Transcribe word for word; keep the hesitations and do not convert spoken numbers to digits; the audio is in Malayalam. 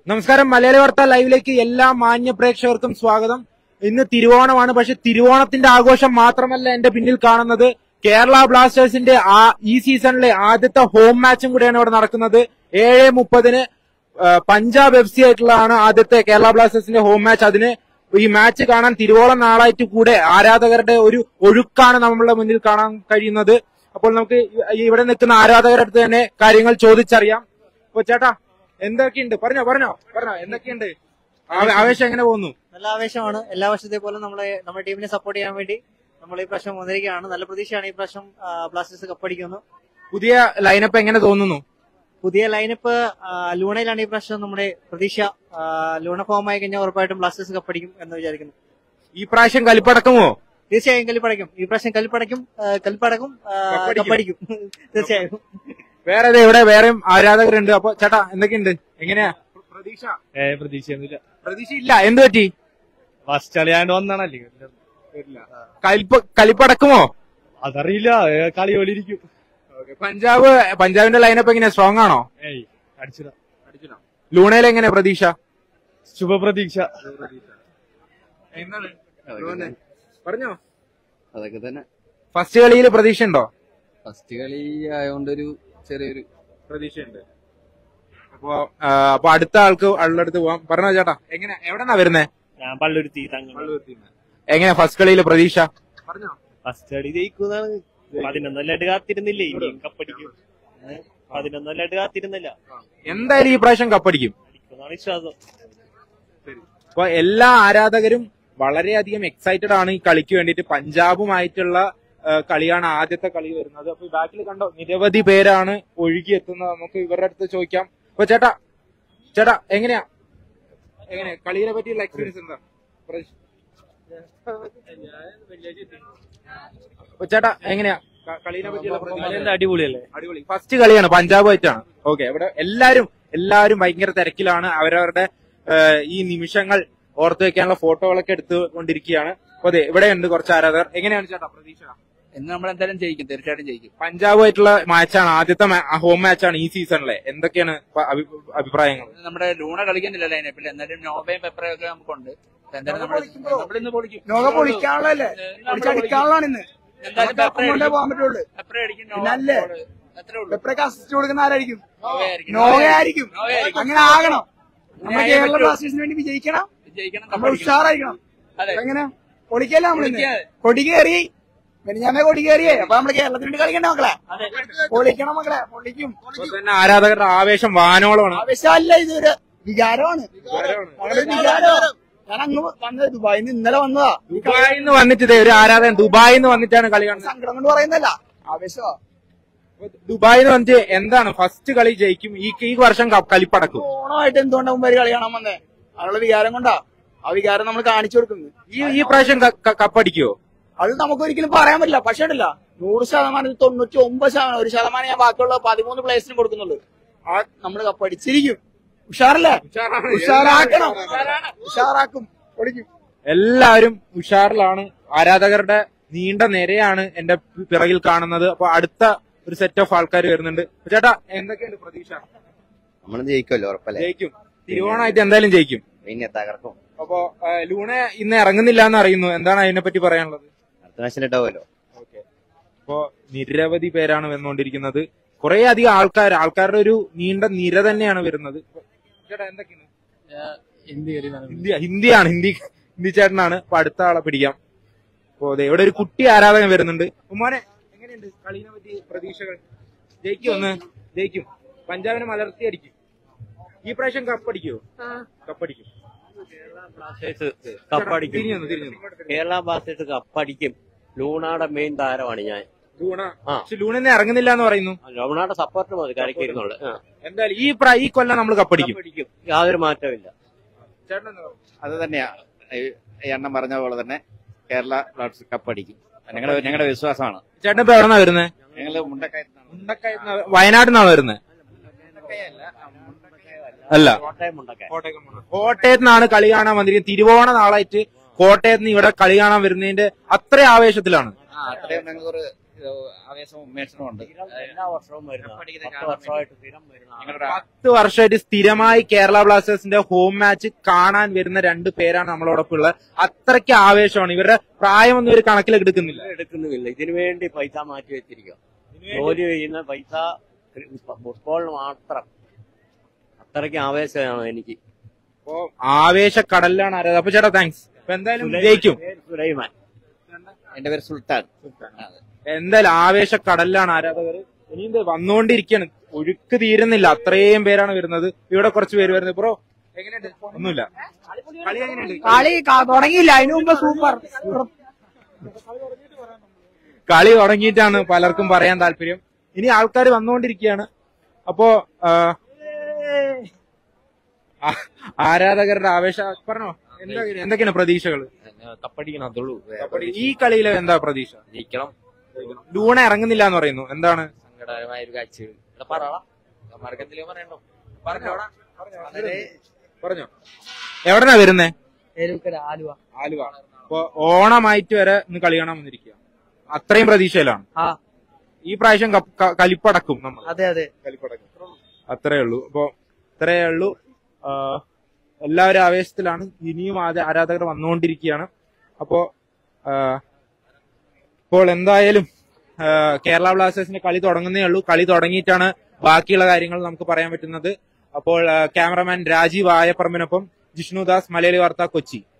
നമസ്കാരം. മലയാളി വാർത്ത ലൈവിലേക്ക് എല്ലാ മാന്യ പ്രേക്ഷകർക്കും സ്വാഗതം. ഇന്ന് തിരുവോണമാണ്. പക്ഷെ തിരുവോണത്തിന്റെ ആഘോഷം മാത്രമല്ല എന്റെ പിന്നിൽ കാണുന്നത്. കേരള ബ്ലാസ്റ്റേഴ്സിന്റെ ആ ഈ സീസണിലെ ആദ്യത്തെ ഹോം മാച്ചും കൂടെയാണ് ഇവിടെ നടക്കുന്നത്. ഏഴ് മുപ്പതിന് പഞ്ചാബ് എഫ് സി ആയിട്ടുള്ളതാണ് ആദ്യത്തെ കേരള ബ്ലാസ്റ്റേഴ്സിന്റെ ഹോം മാച്ച്. അതിന് ഈ മാച്ച് കാണാൻ തിരുവോണം നാളായിട്ട് കൂടെ ആരാധകരുടെ ഒരു ഒഴുക്കാണ് നമ്മളുടെ മുന്നിൽ കാണാൻ കഴിയുന്നത്. അപ്പോൾ നമുക്ക് ഇവിടെ നിൽക്കുന്ന ആരാധകരുടെ അടുത്ത് തന്നെ കാര്യങ്ങൾ ചോദിച്ചറിയാം. അപ്പൊ ചേട്ടാ, എന്തൊക്കെയുണ്ട്? പറഞ്ഞോ പറഞ്ഞോ പറഞ്ഞോ എന്തൊക്കെയുണ്ട്? ആവേശം എങ്ങനെ പോകുന്നു? നല്ല ആവേശമാണ്. എല്ലാ വർഷത്തെ പോലെ നമ്മളെ നമ്മുടെ ടീമിനെ സപ്പോർട്ട് ചെയ്യാൻ വേണ്ടി നമ്മൾ ഈ പ്രാവശ്യം വന്നിരിക്കുകയാണ്. നല്ല പ്രതീക്ഷയാണ് ഈ പ്രാവശ്യം ബ്ലാസ്റ്റേഴ്സ് കപ്പടിക്കുന്നു. പുതിയ ലൈനപ്പ് എങ്ങനെ തോന്നുന്നു? പുതിയ ലൈനപ്പ് ലൂണയിലാണ് ഈ പ്രാവശ്യം നമ്മുടെ പ്രതീക്ഷ. ലൂണ ഫോം ആയി കഴിഞ്ഞാൽ ഉറപ്പായിട്ടും ബ്ലാസ്റ്റേഴ്സ് കപ്പടിക്കും എന്ന് വിചാരിക്കുന്നു. ഈ പ്രാവശ്യം കലിപ്പടക്കുമോ? തീർച്ചയായും കലിപ്പടക്കും. ഈ പ്രാവശ്യം കലിപ്പടക്കും കലിപ്പടക്കും കപ്പടിക്കും തീർച്ചയായും. വേറെ ഇവിടെ വേറെയും ആരാധകരുണ്ട്. അപ്പൊ ചേട്ടാ, എന്തൊക്കെയുണ്ട്? എങ്ങനെയാ പ്രതീക്ഷ? പ്രതീക്ഷയൊന്നുമില്ല. പ്രതീക്ഷ ഇല്ല. എന്ത് പറ്റി? ഫസ്റ്റ് കളിയാണ്ട് വന്നാണല്ലേ. കലിപ്പടക്കുമോ? അതറിയില്ല, കളി പോലിരിക്കും. പഞ്ചാബ് പഞ്ചാബിന്റെ ലൈനപ്പ് എങ്ങനെയാ? സ്ട്രോങ് ആണോ? ഏയ് അടിച്ചിടാം. ലൂണയിൽ എങ്ങനെ പ്രതീക്ഷ? ശുഭപ്രതീക്ഷ. പറഞ്ഞോ. അതൊക്കെ തന്നെ. ഫസ്റ്റ് കളിയിൽ പ്രതീക്ഷ ഉണ്ടോ? ഫസ്റ്റ് കളി ആയതുകൊണ്ടൊരു ചെറിയൊരു പ്രതീക്ഷയുണ്ട്. അപ്പൊ അപ്പൊ അടുത്ത ആൾക്ക് അടുത്തടുത്ത് പോവാം. പറഞ്ഞോ ചേട്ടാ, എങ്ങനെ എവിടെന്നാ വരുന്നേ? ഞാൻ പള്ളുരുത്തി. എങ്ങനെ ഫസ്റ്റ് കളിയിൽ പ്രതീക്ഷ? പറഞ്ഞോ. ഫസ്റ്റ് കളി ജയിക്കുന്നതാണ്. പതിനൊന്നല്ലായിട്ട് കാത്തിരുന്നില്ലേ, ഇനിയും കപ്പടിക്കും. പതിനൊന്നല്ലായിട്ട് കാത്തിരുന്നില്ല. എന്തായാലും ഈ പ്രാവശ്യം കപ്പടിക്കും അടിക്കുന്നതാണ് വിശ്വാസം. അപ്പൊ എല്ലാ ആരാധകരും വളരെയധികം എക്സൈറ്റഡ് ആണ് ഈ കളിക്ക് വേണ്ടിയിട്ട്. പഞ്ചാബുമായിട്ടുള്ള കളിയാണ് ആദ്യത്തെ കളി വരുന്നത്. അപ്പൊ ബാക്കിൽ കണ്ടോ നിരവധി പേരാണ് ഒഴുകി എത്തുന്നത്. നമുക്ക് ഇവരുടെ അടുത്ത് ചോദിക്കാം. അപ്പൊ ചേട്ടാ ചേട്ടാ എങ്ങനെയാ എങ്ങനെയാ കളിയെ പറ്റിയുള്ള എക്സ്പീരിയൻസ് എന്താ? ചേട്ടാ എങ്ങനെയാ കളിയെ പറ്റിയുള്ള? അടിപൊളിയല്ലേ? അടിപൊളി. ഫസ്റ്റ് കളിയാണ് പഞ്ചാബുമായിട്ടാണ്. ഓക്കെ. ഇവിടെ എല്ലാരും എല്ലാരും ഭയങ്കര തിരക്കിലാണ്. അവരവരുടെ ഈ നിമിഷങ്ങൾ ഓർത്തു വെക്കാനുള്ള ഫോട്ടോകളൊക്കെ എടുത്തുകൊണ്ടിരിക്കുകയാണ്. അപ്പൊ അതെ, ഇവിടെ ഉണ്ട് കുറച്ച് ആരാധകർ. എങ്ങനെയാണ് ചേട്ടാ പ്രതീക്ഷ? എന്ന് നമ്മൾ എന്തായാലും ജയിക്കും, തീർച്ചയായിട്ടും ജയിക്കും. പഞ്ചാബുമായിട്ടുള്ള മാച്ചാണ്, ആദ്യത്തെ ഹോം മാച്ചാണ് ഈ സീസണിലെ. എന്തൊക്കെയാണ് അഭിപ്രായങ്ങൾ? നമ്മുടെ ലൂണ കളിക്കുന്നില്ല ലൈനപ്പിൽ, എന്നാലും നോവയും പെപ്പറയും ഒക്കെ നമുക്കുണ്ട്. എന്തായാലും നമ്മളിന്ന് പൊളിക്കും. നോവ പൊളിക്കാനുള്ളതല്ലേ, പൊളിച്ചടിക്കാനുള്ളതാണ് ഇന്ന്. എന്തായാലും പോകാൻ പറ്റുള്ളൂ. പിന്നല്ലേ പെപ്പറയ്ക്ക് അസിസ്റ്റ് കൊടുക്കുന്ന ആരായിരിക്കും? നോവയായിരിക്കും. അങ്ങനെ ആകണം. നമ്മുടെ കേരള ബ്ലാസ്റ്റേഴ്സിന് വേണ്ടി വിജയിക്കണം, നമ്മൾ ഉഷാറായിരിക്കണം. എങ്ങനെ പൊളിക്കല്ല നമ്മളിന്ന്? കൊടി കയറി ഞാൻ കൊടി കയറിയേ. അപ്പൊ നമ്മള് കേരളത്തിന് വേണ്ടി കളിക്കണ്ട മക്കളെ. പൊളിക്കണം മക്കളെ, പൊളിക്കും. ആരാധകരുടെ ആവേശം വാനോളമാണ്. ആവേശമല്ല, ഇതൊരു വികാരമാണ്. വികാരമാണ്. ഞാൻ അങ്ങ് വന്നത് ദുബായിൽ നിന്ന് ഇന്നലെ വന്നതാ. ദുബായിൽ നിന്ന് വന്നിട്ട് ഒരു ആരാധകൻ ദുബായിൽ നിന്ന് വന്നിട്ടാണ് കളി കാണുന്നത്. സങ്കടം കൊണ്ട് പറയുന്നല്ല, ആവേശമാ. ദുബായിൽ നിന്ന് വന്നിട്ട് എന്താണ് ഫസ്റ്റ് കളി ജയിക്കും ഈ ഈ വർഷം കളിപ്പടക്കും. ഓണമായിട്ട് എന്തുകൊണ്ടാ മുമ്പ് കളി കാണാൻ വന്നേ? അതിനുള്ള വികാരം കൊണ്ടാ. ആ വികാരം നമ്മൾ കാണിച്ചു കൊടുക്കുന്നത്. ഈ ഈ പ്രാവശ്യം കപ്പടിക്കുവോ? അത് നമുക്കൊരിക്കലും പറയാൻ പറ്റില്ല. പക്ഷേ ഉണ്ടല്ല, നൂറ് ശതമാനം തൊണ്ണൂറ്റി ഒമ്പത് ശതമാനം ഒരു ശതമാനം ഞാൻ ബാക്കിയുള്ള പതിമൂന്ന് പ്ലേയേഴ്സിന് കൊടുക്കുന്നുള്ളൂ. ആ നമ്മൾ കപ്പടിച്ചിരിക്കും. ഉഷാറല്ലേ? ഉഷാറാക്കണം, ഉഷാറാക്കും, പൊളിക്കും. എല്ലാവരും ഉഷാറിലാണ്. ആരാധകരുടെ നീണ്ട നിരയാണ് എന്റെ പിറകിൽ കാണുന്നത്. അപ്പൊ അടുത്ത ഒരു സെറ്റ് ഓഫ് ആൾക്കാർ വരുന്നുണ്ട്. ചേട്ടാ, എന്തൊക്കെയുണ്ട് പ്രതീക്ഷ? നമ്മൾ ജയിക്കുമല്ലോ, ഉറപ്പല്ലേ? ജയിക്കും. തിരുവോണമായിട്ട് എന്തായാലും ജയിക്കും. പിന്നെ തകർക്കും. അപ്പൊ ലൂണ ഇന്ന് ഇറങ്ങുന്നില്ല എന്ന് അറിയുന്നു. എന്താണ് അതിനെ പറ്റി പറയാനുള്ളത്? അടുത്ത മാച്ചിലുണ്ടാവുമല്ലോ. ഓക്കെ. അപ്പോ നിരവധി പേരാണ് വന്നുകൊണ്ടിരിക്കുന്നത്. കുറെ അധികം ആൾക്കാർ ആൾക്കാരുടെ ഒരു നീണ്ട നിര തന്നെയാണ് വരുന്നത്. ചേട്ടാ, എന്തൊക്കെയാണ്? ഹിന്ദി ഹിന്ദിയാണ് ഹിന്ദി ഹിന്ദി ചേട്ടനാണ്. അപ്പൊ അടുത്ത ആളെ പിടിക്കാം. അപ്പോ അതെ, ഇവിടെ ഒരു കുട്ടി ആരാധകൻ വരുന്നുണ്ട്. ഉമ്മാനെ, എങ്ങനെയുണ്ട് കളീനെ പറ്റി പ്രതീക്ഷകൾ? ജയിക്കും, ഒന്ന് ജയിക്കും. പഞ്ചാബിനെ മലർത്തി അടിക്കും. ഈ പ്രാവശ്യം കപ്പടിക്കുമോ? കപ്പടിക്കും. കപ്പടിക്കും. കേരള ബ്ലാസ്റ്റേഴ്സ് കപ്പടിക്കും. ലൂണയുടെ മെയിൻ താരമാണ് ഞാൻ. ലൂണ പക്ഷെ ലൂണെന്നെ ഇറങ്ങുന്നില്ല എന്ന് പറയുന്നു. ലൂണയുടെ സപ്പോർട്ട് മതി കരക്കിരുന്നുള്ളു. എന്തായാലും ഈ ഈ കൊല്ലം നമ്മൾ കപ്പടിക്കും. യാതൊരു മാറ്റമില്ല. അത് തന്നെയാ ഈ എണ്ണം പറഞ്ഞ പോലെ തന്നെ കേരള ബ്ലാസ്റ്റേഴ്സ് കപ്പടിക്കും. ഞങ്ങളുടെ ഞങ്ങളുടെ വിശ്വാസമാണ്. ചേട്ടൻ ഇപ്പൊ എവിടെ നിന്നാ വരുന്നത്? ഞങ്ങള് മുണ്ടക്കയത്ത്. മുണ്ടക്കയത്ത് വയനാട് നിന്നാണ് വരുന്നത്? അല്ല, കോട്ടയത്ത് നിന്നാണ് കളി കാണാൻ വന്നിരിക്കുന്നത്. തിരുവോണ നാളായിട്ട് കോട്ടയത്ത് നിന്ന് ഇവിടെ കളി കാണാൻ വരുന്നതിന്റെ അത്ര ആവേശത്തിലാണ്. അത്രയും ഞങ്ങൾക്ക് ആവേശവും ഉന്മേഷവും ഉണ്ട്. എല്ലാ വർഷവും വരുന്ന കപ്പടിക്കുന്നത് പത്ത് കാണാൻ വർഷമായിട്ട് സ്ഥിരം വരുന്ന ഞങ്ങളുടെ പത്ത് വർഷമായിട്ട് സ്ഥിരമായി കേരള ബ്ലാസ്റ്റേഴ്സിന്റെ ഹോം മാച്ച് കാണാൻ വരുന്ന രണ്ട് പേരാണ് നമ്മളോടൊപ്പം ഉള്ളത്. അത്രയ്ക്ക് ആവേശമാണ്. ഇവരുടെ പ്രായമൊന്നും ഇവർ കണക്കിലേക്ക് എടുക്കുന്നില്ല. എടുക്കുന്നുമില്ല. ഇതിനു വേണ്ടി പൈസ മാറ്റി വെച്ചിരിക്കുക. ജോലി ചെയ്യുന്ന പൈസ ഫുട്ബോളിന് മാത്രം. അത്രയ്ക്ക് ആവേശമാണ് എനിക്ക്. അപ്പോ ആവേശക്കടലിലാണ് ആരാധന. അപ്പൊ ചേട്ടാ താങ്ക്സ്. അപ്പൊ എന്തായാലും ജയിക്കും. സുലൈമാൻ. എന്റെ പേര് സുൽത്താൻ. എന്തായാലും ആവേശക്കടലിലാണ് ആരാധകർ. ഇനിയും ദേ വന്നുകൊണ്ടിരിക്കുകയാണ്. ഒഴുക്ക് തീരുന്നില്ല. അത്രയും പേരാണ് വരുന്നത്. ഇവിടെ കുറച്ച് പേര് വരുന്നത്. ബ്രോ എങ്ങനെയുണ്ട്? ഒന്നുമില്ല. കളി എങ്ങനെയുണ്ട്? കളി ക- തുടങ്ങിയില്ല, അതിനു മുമ്പ് സൂപ്പർ. കളി തുടങ്ങിയിട്ടാണ് പലർക്കും പറയാൻ താല്പര്യം. ഇനി ആൾക്കാർ വന്നുകൊണ്ടിരിക്കുകയാണ്. അപ്പോ ആ, ആ- ആരാധകരുടെ ആവേശ പറഞ്ഞോ എന്താ എന്തൊക്കെയാണ് പ്രതീക്ഷകൾ? കപ്പടിക്കണം, അതുള്ളൂ. ഈ കളിയിലെ എന്താ പ്രതീക്ഷ? ജയിക്കണം. ലൂണ ഇറങ്ങുന്നില്ല എന്ന് പറയുന്നു. എന്താണ്? സങ്കടകരമായ ഒരു കാഴ്ച. പറയണ്ടോ? പറഞ്ഞോ. എവിടെന്നാ വരുന്നേ? ആലുവ. ആലുവ. അപ്പൊ ഓണമായിട്ട് വരെ ഇന്ന് കളി കാണാൻ വന്നിരിക്കുക. അത്രയും പ്രതീക്ഷയിലാണ്. ആ ഈ പ്രാവശ്യം കപ്പ് ക- കലിപ്പടക്കും നമ്മൾ. അതെ അതെ. കലിപ്പടക്കും. അത്രേ ഉള്ളൂ. അപ്പൊ ഇത്രയേ ഉള്ളൂ. ആ, എല്ലാവരും ആവേശത്തിലാണ്. ഇനിയും ആദ- ആരാധകർ വന്നുകൊണ്ടിരിക്കുകയാണ്. അപ്പോ ആ, ഇപ്പോൾ എന്തായാലും ആ, കേരള ബ്ലാസ്റ്റേഴ്സിന്റെ കളി തുടങ്ങുന്നേ ഉള്ളൂ. കളി തുടങ്ങിയിട്ടാണ് ബാക്കിയുള്ള കാര്യങ്ങൾ നമുക്ക് പറയാൻ പറ്റുന്നത്. അപ്പോൾ ആ, ക്യാമറമാൻ രാജീവ് ആയപ്പറമ്പിനൊപ്പം ജിഷ്ണുദാസ്, മലയാളി വാർത്ത, കൊച്ചി.